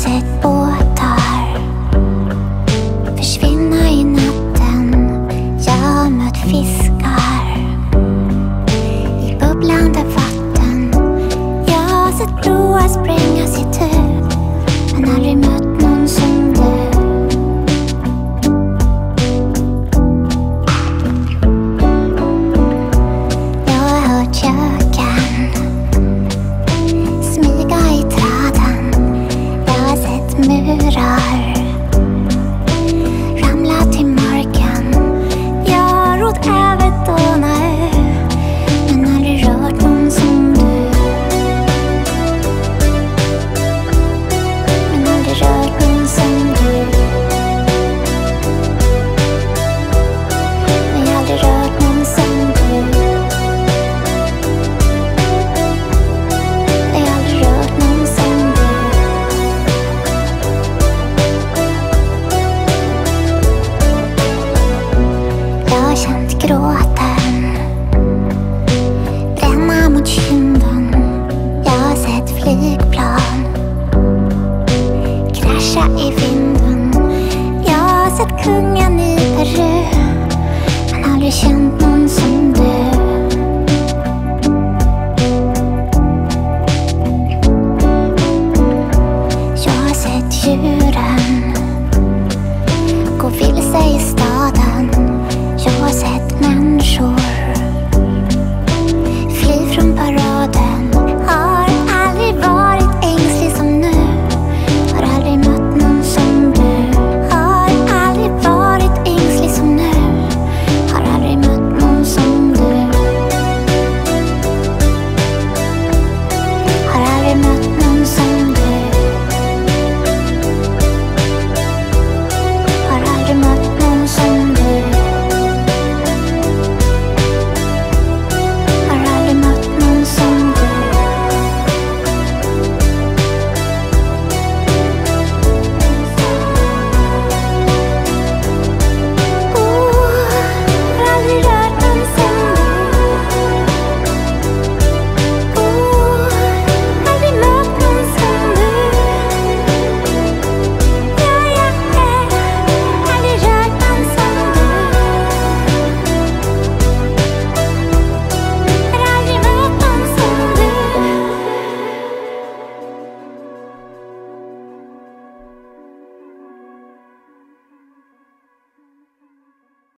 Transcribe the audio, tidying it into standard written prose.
sett båtar försvinna i natten. Jag har mött fiskar i bubblande vatten. Jag har sett broar sprängas itu, men aldrig mött någon som du. Jag har hört göken smyga i träden. Jag har sett murar ramla till marken. Jag har rott över Donau, men aldrig rört någon som du. Men aldrig rört någon som du. Men jag har aldrig rört någon som du. Jag har aldrig rört någon som du. Jag har känt gråten bränna mot kinden. Jag har sett flygplan krascha i vinden. Jag har sett kungen i Peru, men aldrig känt någon